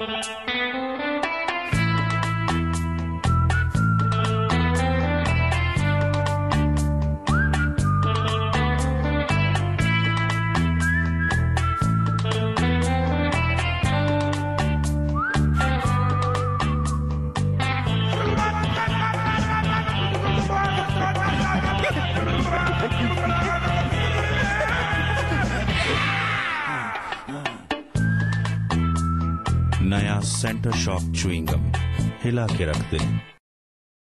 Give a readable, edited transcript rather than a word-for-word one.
नया centre shock chewing gum हिला के रख दे।